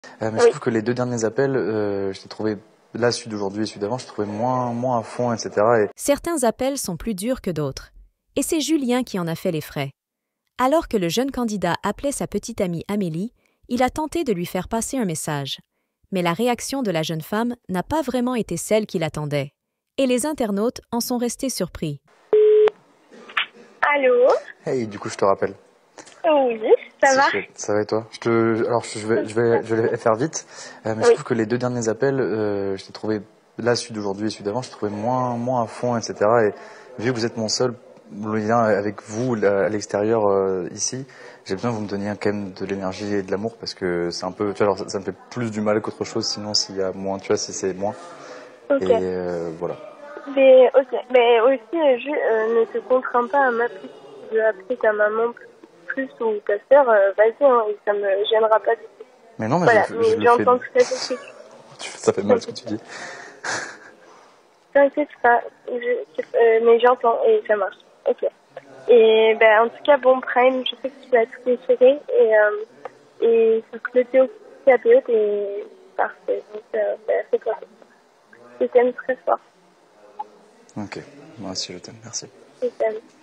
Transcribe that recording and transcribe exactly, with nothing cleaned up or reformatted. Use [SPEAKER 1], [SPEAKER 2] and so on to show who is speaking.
[SPEAKER 1] Euh, mais je
[SPEAKER 2] Oui.
[SPEAKER 1] trouve que les deux derniers appels, euh, je t'ai trouvé, là, celui d'aujourd'hui et celui d'avant, je t'ai trouvé moins, moins à fond, et cetera. Et...
[SPEAKER 3] Certains appels sont plus durs que d'autres. Et c'est Julien qui en a fait les frais. Alors que le jeune candidat appelait sa petite amie Amélie, il a tenté de lui faire passer un message. Mais la réaction de la jeune femme n'a pas vraiment été celle qu'il attendait. Et les internautes en sont restés surpris.
[SPEAKER 2] Allô?
[SPEAKER 1] Hey, du coup, je te rappelle.
[SPEAKER 2] Oui, ça
[SPEAKER 1] C'est
[SPEAKER 2] va?
[SPEAKER 1] chouette. Ça va et toi? Je te, alors, je vais, je vais, je vais faire vite. Euh, mais je
[SPEAKER 2] Oui.
[SPEAKER 1] trouve que les deux derniers appels, euh, je t'ai trouvé, là, celui d'aujourd'hui et celui d'avant, je t'ai trouvé moins, moins à fond, et cetera. Et vu que vous êtes mon seul lien avec vous à l'extérieur euh, ici, j'ai besoin que vous me donniez quand même de l'énergie et de l'amour parce que c'est un peu, tu vois, alors, ça, ça me fait plus du mal qu'autre chose. Sinon, s'il y a moins, tu vois, si c'est moins.
[SPEAKER 2] Ok.
[SPEAKER 1] Et euh, voilà.
[SPEAKER 2] Mais, ok. Mais aussi, euh, je, euh, ne te contrains pas à m'appeler. Si tu veux appeler ta maman plus ou ta sœur, euh, vas-y, hein, et ça me gênera pas du tout.
[SPEAKER 1] Mais non, mais
[SPEAKER 2] Voilà,
[SPEAKER 1] je, je
[SPEAKER 2] mais
[SPEAKER 1] le fais.
[SPEAKER 2] j'entends tout à fait ce que
[SPEAKER 1] Tu- Ça fait mal ce que tu dis.
[SPEAKER 2] t'inquiète pas, je, euh, mais j'entends et ça marche. Ok. Et ben en tout cas, bon Prime, je sais que tu as tout déchiré et euh, et sur le Théo T A P O t'es parfait. Donc euh, ben, c'est toi. Je t'aime très fort.
[SPEAKER 1] Ok. Moi aussi, je t'aime. Merci.
[SPEAKER 2] Je t'aime.